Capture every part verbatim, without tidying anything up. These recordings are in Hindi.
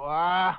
वाह,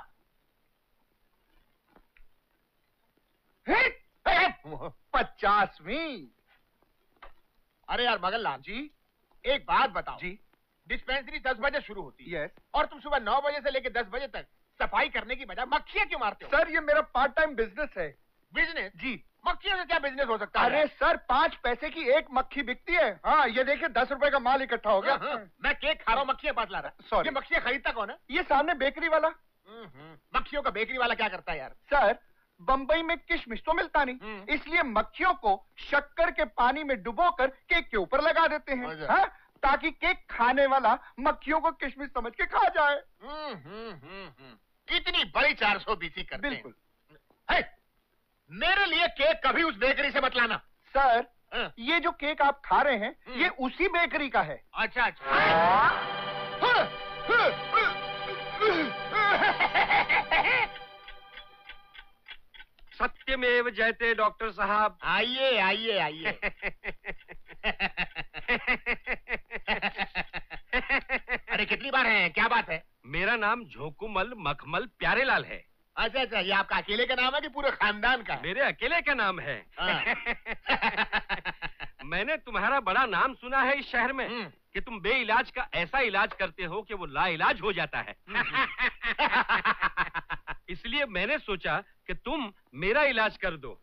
पचासवीं। अरे यार मगन लाल जी, एक बात बताओ जी, डिस्पेंसरी दस बजे शुरू होती है और तुम सुबह नौ बजे से लेकर दस बजे तक सफाई करने की बजाय मक्खियां क्यों मारते हो? सर ये मेरा पार्ट टाइम बिजनेस है। बिजनेस? जी। मक्खियों से क्या बिजनेस हो सकता है? अरे सर, पाँच पैसे की एक मक्खी बिकती है। हाँ, ये देखिए दस रुपए का माल इकट्ठा हो गया। हाँ, हाँ। मैं केक खा रहा हूँ, मक्खियां पास ला रहा। सॉरी। ये मक्खियां खरीदता कौन है? ये सामने बेकरी वाला। मक्खियों का बेकरी वाला क्या करता है यार? सर, बम्बई में किशमिश तो मिलता नहीं, इसलिए मक्खियों को शक्कर के पानी में डुबोकर केक के ऊपर लगा देते हैं, हाँ? ताकि केक खाने वाला मक्खियों को किशमिश समझ के खा जाए। हम्म हम्म हम्म कितनी बड़ी चार सौ बीसी करते हैं। बिल्कुल। है, मेरे लिए केक कभी उस बेकरी से मत लाना। सर, हाँ। ये जो केक आप खा रहे हैं, ये उसी बेकरी का है। अच्छा अच्छा। सत्यमेव जयते डॉक्टर साहब। आइए आइए आइए। अरे कितनी बार है, क्या बात है? मेरा नाम झोंकुमल मखमल प्यारेलाल है। अच्छा अच्छा, ये आपका अकेले का नाम है कि पूरे खानदान का है? मेरे अकेले का नाम है। हाँ। मैंने तुम्हारा बड़ा नाम सुना है इस शहर में कि तुम बेइलाज का ऐसा इलाज करते हो कि वो लाइलाज हो जाता है। इसलिए मैंने सोचा कि तुम मेरा इलाज कर दो।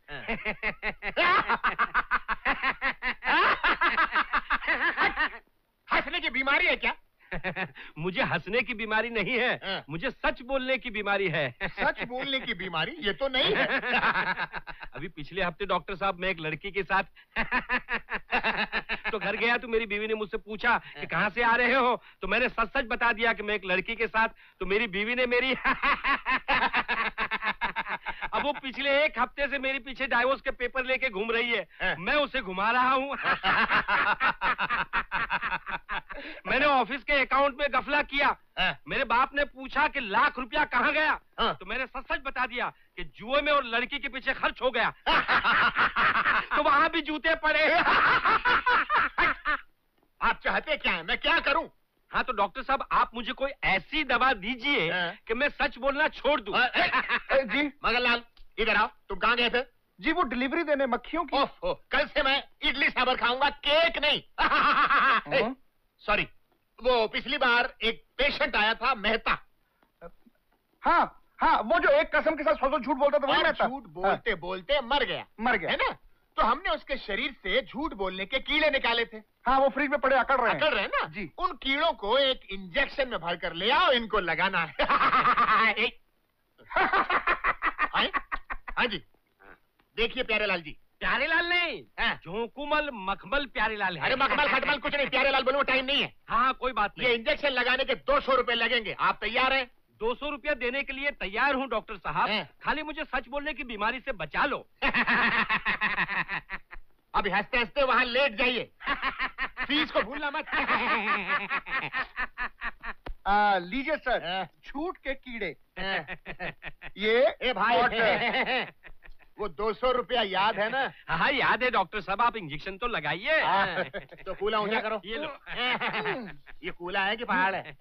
हंसने की बीमारी है क्या? मुझे हंसने की बीमारी नहीं है, मुझे सच बोलने की बीमारी है। सच बोलने की बीमारी? ये तो नहीं है। अभी पिछले हफ्ते डॉक्टर साहब मैं एक लड़की के साथ तो घर गया तो मेरी बीवी ने मुझसे पूछा कि कहाँ से आ रहे हो, तो मैंने सच सच बता दिया कि मैं एक लड़की के साथ। तो मेरी बीवी ने मेरी अब वो पिछले एक हफ्ते से मेरे पीछे डाइवोर्स के पेपर लेके घूम रही है, मैं उसे घुमा रहा हूँ। मैंने ऑफिस के अकाउंट में गफला किया। मेरे बाप ने पूछा कि लाख रुपया कहाँ गया, तो मैंने सच सच बता दिया कि जुए में और लड़की के पीछे खर्च हो गया। तो वहां भी जूते पड़े। आप चाहते क्या है, मैं क्या करूं? हाँ तो डॉक्टर साहब, आप मुझे कोई ऐसी दवा दीजिए कि मैं सच बोलना छोड़ दूं। जी मगनलाल, इधर आओ। तुम कहाँ गए थे? जी वो डिलीवरी देने मक्खियों की। ओह, ओह, कल से मैं इडली सांभर खाऊंगा, केक नहीं। सॉरी, वो पिछली बार एक पेशेंट आया था, मेहता। हाँ हाँ, वो जो एक कसम के साथ सौ सौ झूठ बोलता था, वही मेहता। झूठ बोलते हाँ। बोलते मर गया। मर गया है ना? तो हमने उसके शरीर से झूठ बोलने के कीड़े निकाले थे। हाँ, वो फ्रिज में पड़े अकड़ रहे हैं। अकड़ रहे हैं ना जी। उन कीड़ों को एक इंजेक्शन में भर कर ले आओ, इनको लगाना है। हाँ जी, देखिए प्यारेलाल जी। प्यारेलाल नहीं, झोंकुमल मखमल प्यारेलाल है। अरे मखमल खटमल कुछ नहीं, प्यारेलाल बोलो, टाइम नहीं है। हाँ कोई बात नहीं। ये इंजेक्शन लगाने के दो सौ रुपए लगेंगे, आप तैयार हैं? दो सौ रुपया देने के लिए तैयार हूँ डॉक्टर साहब, खाली मुझे सच बोलने की बीमारी से बचा लो। अभी हंसते हंसते वहाँ लेट जाइए। फीस को भूलना मत। आ, लीजिए सर, झूठ के कीड़े। ये ए भाई, वो दो सौ रुपया याद है ना? हाँ याद है डॉक्टर साहब, आप इंजेक्शन तो लगाइए। तो कूला ऊंचा करो। ये लो। ये कूला है कि पहाड़ है?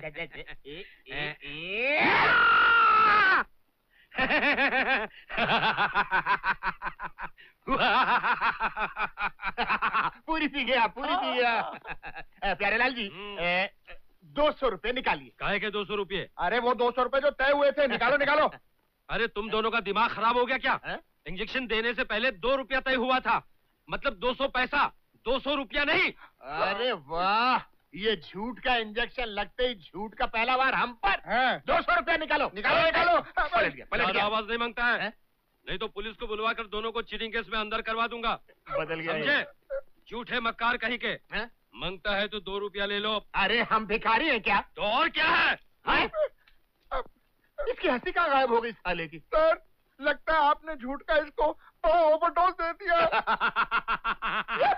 पूरी पी गया, पूरी पी गया। प्यारेलाल जी, दो सौ रुपए निकालिए। काहे के दो सौ रुपये? अरे वो दो सौ रुपए जो तय हुए थे, निकालो निकालो। अरे तुम दोनों का दिमाग खराब हो गया क्या? है? इंजेक्शन देने से पहले दो रुपया तय हुआ था, मतलब दो सौ पैसा, दो सौ रुपया नहीं। अरे वाह, ये झूठ का इंजेक्शन लगते ही झूठ का पहला बार हम पर। दो सौ रुपया निकालो निकालो निकालो। पलट गया, पलट गया। आवाज नहीं मांगता है, है? नहीं तो पुलिस को बुलवा कर दोनों को चीटिंग केस में अंदर करवा दूंगा। बदल गया, समझे? झूठे मक्कार कहीं के। है? मांगता है तो दो रुपया ले लो। अरे हम भिखारी हैं क्या? तो और क्या है, है? इसकी हंसी कहाँ गायब हो गई साले की? सर, लगता है आपने झूठ का इसको ओवरडोज दे दिया।